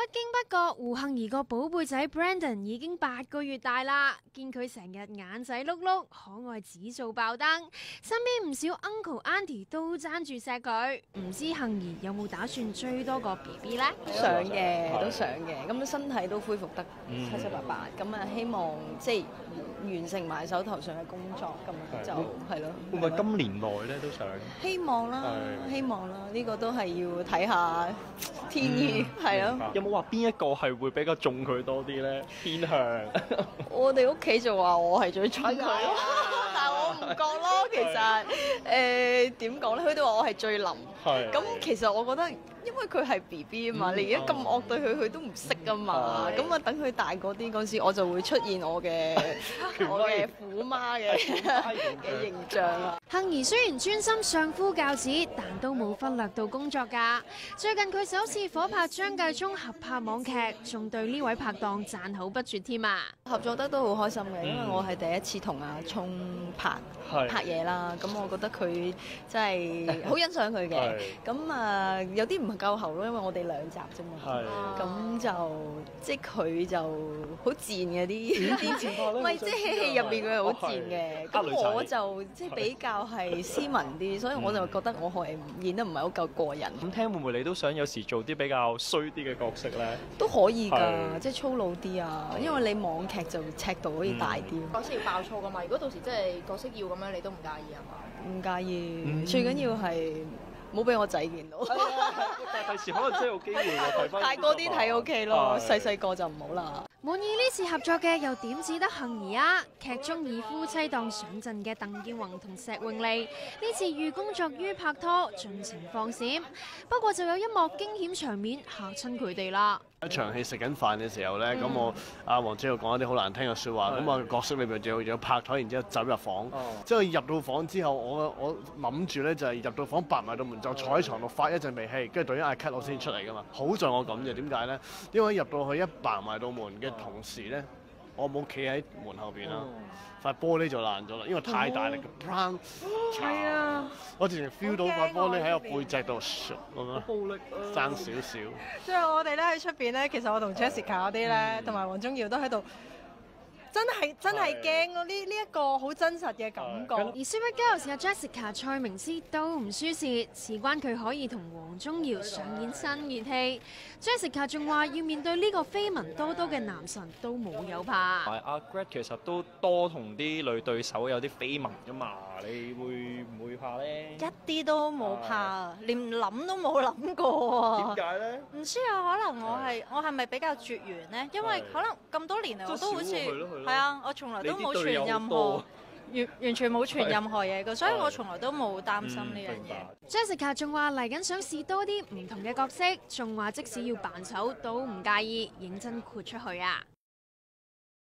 不經不覺，胡杏兒個寶貝仔 Brandon 已經8個月大啦。見佢成日眼仔碌碌，可愛指數爆燈，身邊唔少 uncle auntie 都爭住錫佢。唔知杏兒有冇打算追多個 BB 呢？ 都想嘅，都想嘅。咁身體都恢復得七七八八，咁啊希望即係完成埋手頭上嘅工作，咁就係咯。 會唔會今年內咧都想？ 希望啦，希望啦，呢個都係要睇下天意，係咯。 有冇話邊一個係會比較中佢多啲咧？偏向我哋屋企就話我係最中佢咯，但係我唔覺咯。其實點講咧？佢哋話我係最腍。咁其實我覺得，因為佢係 BB 啊嘛，你而家咁惡對佢，佢都唔識啊嘛。咁啊，等佢大個啲嗰時，我就會出現我嘅虎媽嘅形象啦。 杏兒雖然專心相夫教子，但都冇忽略到工作㗎。最近佢首次夥拍張繼聰合拍網劇，仲對呢位拍檔讚口不絕添啊！ 合作得都好開心嘅，因為我係第一次同阿聰拍嘢啦。咁我覺得佢真係好欣賞佢嘅。咁啊，有啲唔夠喉咯，因為我哋2集啫嘛。咁就即係佢就好賤嘅啲情況，唔係即係戲入邊佢係好賤嘅。咁我就即係比較係斯文啲，所以我就覺得我係演得唔係好夠過人。 咁聽會唔會你都想有時做啲比較衰啲嘅角色咧？ 都可以㗎，即係粗魯啲啊，因為你網劇就尺度可以大啲。 角色要爆粗㗎嘛，如果到時真係角色要咁樣，你都唔介意係嘛？ 唔介意，最緊要係冇俾我仔見到。 但係第時可能真係有機會睇翻。 大個啲睇 OK 咯，細個就唔好啦。 滿意呢次合作嘅又點止得杏兒啊？劇中以夫妻檔上陣嘅鄧健泓同石詠莉，呢次寓工作於拍拖，盡情放閃。不過就有一幕驚險場面嚇親佢哋啦。 一場戲食緊飯嘅時候咧，咁我阿黃姐又講一啲好難聽嘅説話，咁我角色裏邊仲有拍台，然之後走入房，之後入到房之後，我諗住咧就係入到房閂埋道門，就坐喺床度發一陣微氣，跟住對一嗌咳我先出嚟噶嘛。好在我咁啫，點解咧？因為入到去一閂埋道門嘅同時咧，我冇企喺門後邊啦，塊玻璃就爛咗啦，因為太大力嘅 bang， 係啊，我直情 feel 到塊玻璃喺我背脊度咁樣，暴力爭少少。 即係我哋咧喺出邊咧，其實我同 Jessica 嗰啲咧，同埋黃宗耀都喺度。真係驚咯！呢一個好真實嘅感覺。 而 Super Girls 嘅 Jessica 蔡明思都唔輸蝕，事關佢可以同黃宗耀上演新熱戲。Jessica 仲話要面對呢個緋聞多多嘅男神都冇有怕。 阿 Greg 其實都多同啲女對手有啲緋聞㗎嘛，你會唔會怕咧？ 一啲都冇怕，連諗都冇諗過啊！ 點解咧？ 唔知啊，可能我係咪比較絕緣呢？因為可能咁多年嚟我都好似係啊，我從來都冇傳任何完全冇傳任何嘢嘅，所以我從來都冇擔心呢樣嘢。 Jessica 仲話嚟緊想試多啲唔同嘅角色，仲話即使要扮醜都唔介意，認真豁出去啊！